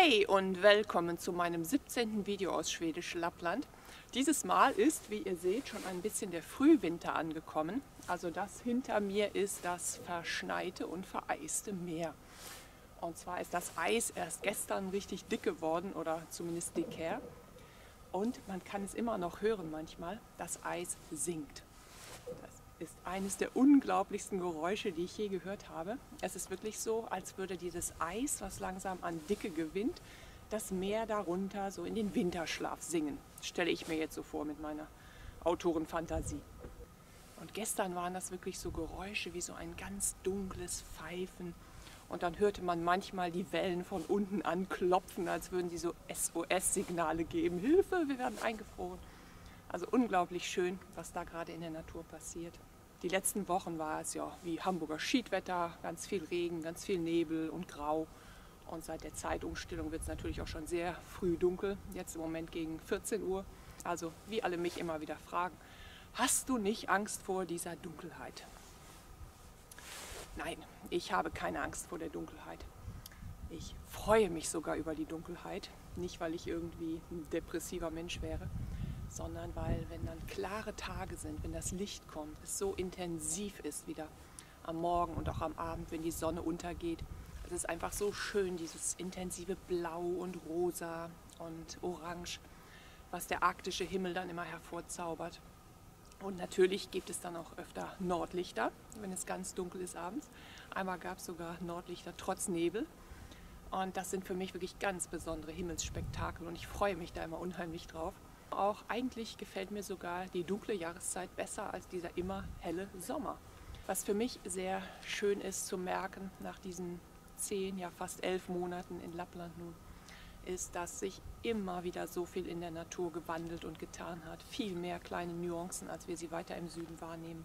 Hey und willkommen zu meinem 17. Video aus Schwedisch Lappland. Dieses Mal ist, wie ihr seht, schon ein bisschen der Frühwinter angekommen. Also das hinter mir ist das verschneite und vereiste Meer. Und zwar ist das Eis erst gestern richtig dick geworden oder zumindest dicker. Und man kann es immer noch hören manchmal, das Eis sinkt. Das ist eines der unglaublichsten Geräusche, die ich je gehört habe. Es ist wirklich so, als würde dieses Eis, was langsam an Dicke gewinnt, das Meer darunter so in den Winterschlaf singen. Stelle ich mir jetzt so vor mit meiner Autorenfantasie. Und gestern waren das wirklich so Geräusche wie so ein ganz dunkles Pfeifen. Und dann hörte man manchmal die Wellen von unten anklopfen, als würden die so SOS-Signale geben. Hilfe, wir werden eingefroren. Also unglaublich schön, was da gerade in der Natur passiert. Die letzten Wochen war es ja wie Hamburger Schiedwetter, ganz viel Regen, ganz viel Nebel und Grau. Und seit der Zeitumstellung wird es natürlich auch schon sehr früh dunkel, jetzt im Moment gegen 14 Uhr. Also wie alle mich immer wieder fragen, hast du nicht Angst vor dieser Dunkelheit? Nein, ich habe keine Angst vor der Dunkelheit. Ich freue mich sogar über die Dunkelheit, nicht weil ich irgendwie ein depressiver Mensch wäre, sondern weil, wenn dann klare Tage sind, wenn das Licht kommt, es so intensiv ist wieder am Morgen und auch am Abend, wenn die Sonne untergeht. Es ist einfach so schön, dieses intensive Blau und Rosa und Orange, was der arktische Himmel dann immer hervorzaubert. Und natürlich gibt es dann auch öfter Nordlichter, wenn es ganz dunkel ist abends. Einmal gab es sogar Nordlichter trotz Nebel. Und das sind für mich wirklich ganz besondere Himmelsspektakel und ich freue mich da immer unheimlich drauf. Auch eigentlich gefällt mir sogar die dunkle Jahreszeit besser als dieser immer helle Sommer. Was für mich sehr schön ist zu merken nach diesen 10, ja fast 11 Monaten in Lappland nun, ist, dass sich immer wieder so viel in der Natur gewandelt und getan hat. Viel mehr kleine Nuancen, als wir sie weiter im Süden wahrnehmen.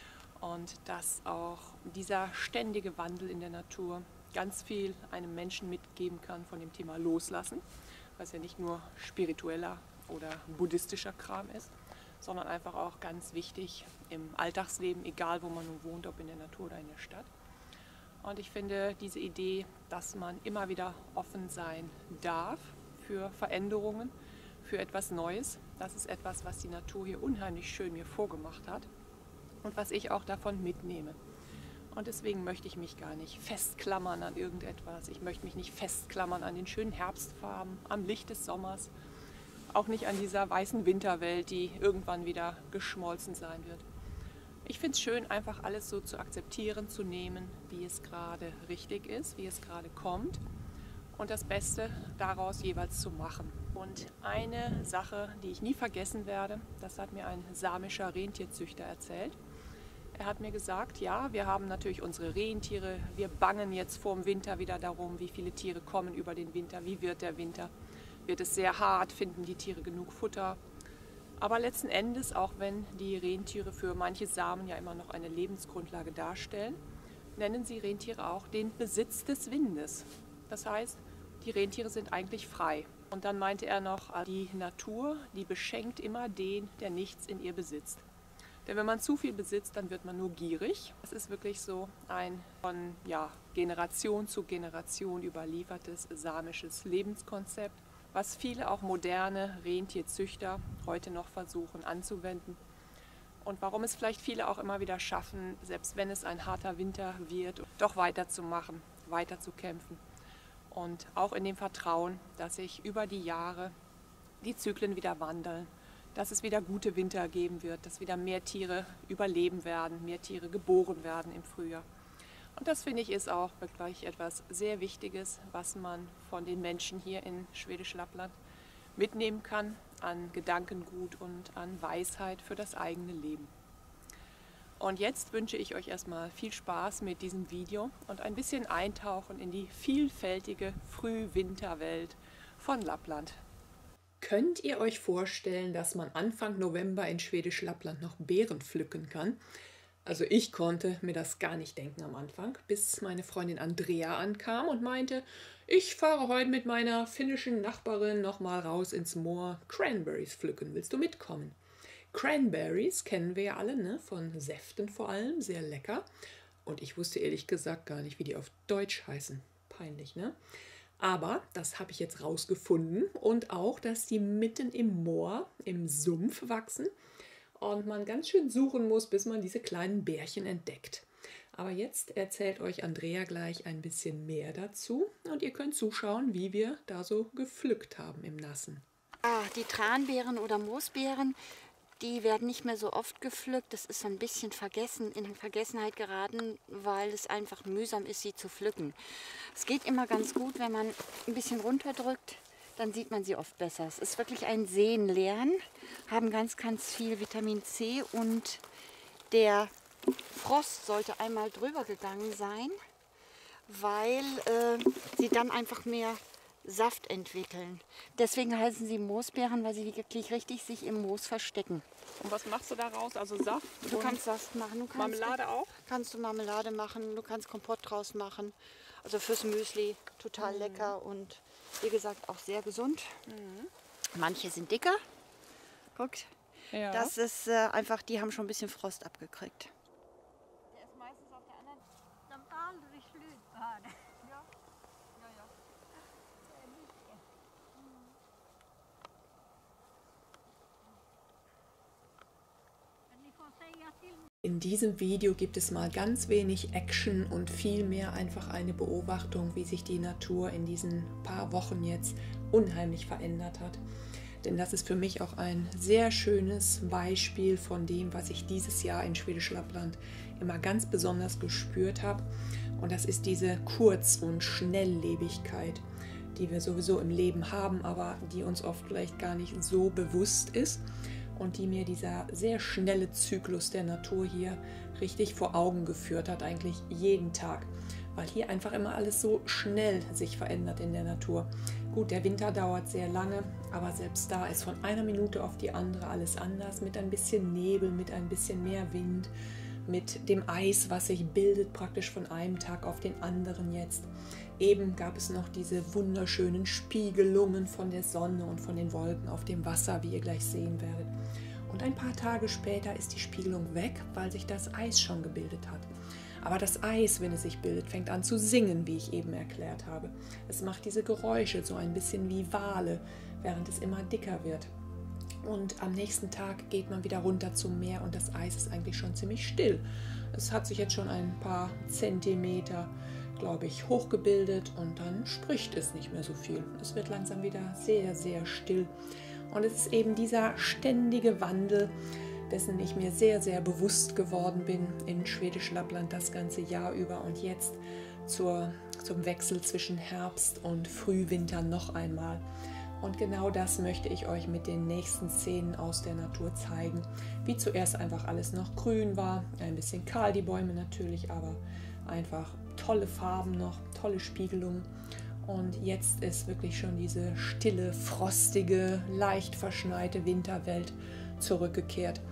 Und dass auch dieser ständige Wandel in der Natur ganz viel einem Menschen mitgeben kann von dem Thema Loslassen, was ja nicht nur spiritueller oder buddhistischer Kram ist, sondern einfach auch ganz wichtig im Alltagsleben, egal wo man nun wohnt, ob in der Natur oder in der Stadt. Und ich finde diese Idee, dass man immer wieder offen sein darf für Veränderungen, für etwas Neues, das ist etwas, was die Natur hier unheimlich schön mir vorgemacht hat und was ich auch davon mitnehme. Und deswegen möchte ich mich gar nicht festklammern an irgendetwas. Ich möchte mich nicht festklammern an den schönen Herbstfarben, am Licht des Sommers, auch nicht an dieser weißen Winterwelt, die irgendwann wieder geschmolzen sein wird. Ich finde es schön, einfach alles so zu akzeptieren, zu nehmen, wie es gerade richtig ist, wie es gerade kommt und das Beste daraus jeweils zu machen. Und eine Sache, die ich nie vergessen werde, das hat mir ein samischer Rentierzüchter erzählt. Er hat mir gesagt, ja, wir haben natürlich unsere Rentiere, wir bangen jetzt vor dem Winter wieder darum, wie viele Tiere kommen über den Winter, wie wird der Winter. Wird es sehr hart, finden die Tiere genug Futter. Aber letzten Endes, auch wenn die Rentiere für manche Samen ja immer noch eine Lebensgrundlage darstellen, nennen sie Rentiere auch den Besitz des Windes. Das heißt, die Rentiere sind eigentlich frei. Und dann meinte er noch, die Natur, die beschenkt immer den, der nichts in ihr besitzt. Denn wenn man zu viel besitzt, dann wird man nur gierig. Es ist wirklich so ein von Generation zu Generation überliefertes samisches Lebenskonzept, was viele auch moderne Rentierzüchter heute noch versuchen anzuwenden. Und warum es vielleicht viele auch immer wieder schaffen, selbst wenn es ein harter Winter wird, doch weiterzumachen, weiterzukämpfen. Und auch in dem Vertrauen, dass sich über die Jahre die Zyklen wieder wandeln, dass es wieder gute Winter geben wird, dass wieder mehr Tiere überleben werden, mehr Tiere geboren werden im Frühjahr. Und das, finde ich, ist auch wirklich etwas sehr Wichtiges, was man von den Menschen hier in Schwedisch Lappland mitnehmen kann an Gedankengut und an Weisheit für das eigene Leben. Und jetzt wünsche ich euch erstmal viel Spaß mit diesem Video und ein bisschen Eintauchen in die vielfältige Frühwinterwelt von Lappland. Könnt ihr euch vorstellen, dass man Anfang November in Schwedisch Lappland noch Beeren pflücken kann? Also ich konnte mir das gar nicht denken am Anfang, bis meine Freundin Andrea ankam und meinte, ich fahre heute mit meiner finnischen Nachbarin nochmal raus ins Moor Cranberries pflücken. Willst du mitkommen? Cranberries kennen wir ja alle, ne? Von Säften vor allem, sehr lecker. Und ich wusste ehrlich gesagt gar nicht, wie die auf Deutsch heißen. Peinlich, ne? Aber das habe ich jetzt rausgefunden und auch, dass die mitten im Moor, im Sumpf wachsen und man ganz schön suchen muss, bis man diese kleinen Bärchen entdeckt. Aber jetzt erzählt euch Andrea gleich ein bisschen mehr dazu und ihr könnt zuschauen, wie wir da so gepflückt haben im Nassen. Die Tranbeeren oder Moosbeeren, die werden nicht mehr so oft gepflückt. Das ist so ein bisschen in Vergessenheit geraten, weil es einfach mühsam ist, sie zu pflücken. Es geht immer ganz gut, wenn man ein bisschen runterdrückt, dann sieht man sie oft besser. Es ist wirklich ein Sehenlernen, haben ganz, ganz viel Vitamin C und der Frost sollte einmal drüber gegangen sein, weil sie dann einfach mehr Saft entwickeln. Deswegen heißen sie Moosbeeren, weil sie wirklich richtig sich im Moos verstecken. Und was machst du daraus? Also Saft? Du kannst Saft machen. Du kannst Marmelade auch? Kannst du Marmelade machen, du kannst Kompott draus machen. Also fürs Müsli total lecker und wie gesagt auch sehr gesund. Manche sind dicker. Guckt, Ja. das ist einfach, die haben schon ein bisschen Frost abgekriegt. Der ist meistens auf der anderen. De tar aldrig slut på här. Ja. Det är mycket. Men ni får säga till. In diesem Video gibt es mal ganz wenig Action und viel mehr einfach eine Beobachtung, wie sich die Natur in diesen paar Wochen jetzt unheimlich verändert hat. Denn das ist für mich auch ein sehr schönes Beispiel von dem, was ich dieses Jahr in Schwäbisch Lappland immer ganz besonders gespürt habe. Und das ist diese Kurz- und Schnelllebigkeit, die wir sowieso im Leben haben, aber die uns oft vielleicht gar nicht so bewusst ist. Und die mir dieser sehr schnelle Zyklus der Natur hier richtig vor Augen geführt hat, eigentlich jeden Tag. Weil hier einfach immer alles so schnell sich verändert in der Natur. Gut, der Winter dauert sehr lange, aber selbst da ist von einer Minute auf die andere alles anders, mit ein bisschen Nebel, mit ein bisschen mehr Wind, mit dem Eis, was sich bildet praktisch von einem Tag auf den anderen jetzt. Eben gab es noch diese wunderschönen Spiegelungen von der Sonne und von den Wolken auf dem Wasser, wie ihr gleich sehen werdet. Und ein paar Tage später ist die Spiegelung weg, weil sich das Eis schon gebildet hat. Aber das Eis, wenn es sich bildet, fängt an zu singen, wie ich eben erklärt habe. Es macht diese Geräusche so ein bisschen wie Wale, während es immer dicker wird. Und am nächsten Tag geht man wieder runter zum Meer und das Eis ist eigentlich schon ziemlich still. Es hat sich jetzt schon ein paar Zentimeter, glaube ich, hochgebildet und dann spricht es nicht mehr so viel. Es wird langsam wieder sehr, sehr still. Und es ist eben dieser ständige Wandel, dessen ich mir sehr, sehr bewusst geworden bin in Schwäbisch Lappland das ganze Jahr über und jetzt zum Wechsel zwischen Herbst und Frühwinter noch einmal. Und genau das möchte ich euch mit den nächsten Szenen aus der Natur zeigen. Wie zuerst einfach alles noch grün war, ein bisschen kahl die Bäume natürlich, aber einfach tolle Farben noch, tolle Spiegelungen. Und jetzt ist wirklich schon diese stille, frostige, leicht verschneite Winterwelt zurückgekehrt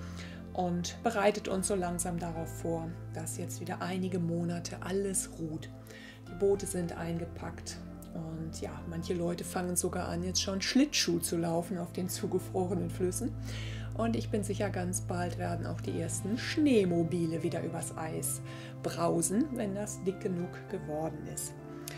und bereitet uns so langsam darauf vor, dass jetzt wieder einige Monate alles ruht. Die Boote sind eingepackt. Und ja, manche Leute fangen sogar an, jetzt schon Schlittschuh zu laufen auf den zugefrorenen Flüssen. Und ich bin sicher, ganz bald werden auch die ersten Schneemobile wieder übers Eis brausen, wenn das dick genug geworden ist.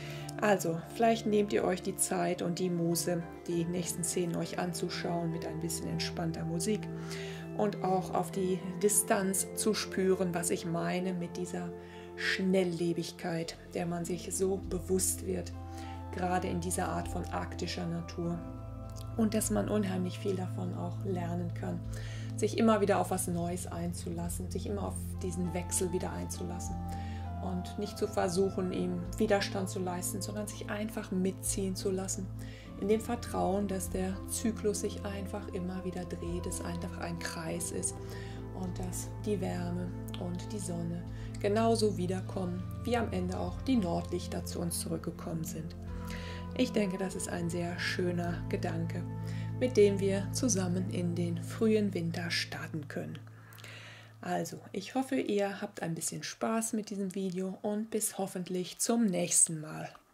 Also, vielleicht nehmt ihr euch die Zeit und die Muße, die nächsten Szenen euch anzuschauen mit ein bisschen entspannter Musik und auch auf die Distanz zu spüren, was ich meine mit dieser Schnelllebigkeit, der man sich so bewusst wird, gerade in dieser Art von arktischer Natur. Und dass man unheimlich viel davon auch lernen kann, sich immer wieder auf was Neues einzulassen, sich immer auf diesen Wechsel wieder einzulassen und nicht zu versuchen, ihm Widerstand zu leisten, sondern sich einfach mitziehen zu lassen, in dem Vertrauen, dass der Zyklus sich einfach immer wieder dreht, es einfach ein Kreis ist und dass die Wärme und die Sonne genauso wiederkommen, wie am Ende auch die Nordlichter zu uns zurückgekommen sind. Ich denke, das ist ein sehr schöner Gedanke, mit dem wir zusammen in den frühen Winter starten können. Also, ich hoffe, ihr habt ein bisschen Spaß mit diesem Video und bis hoffentlich zum nächsten Mal.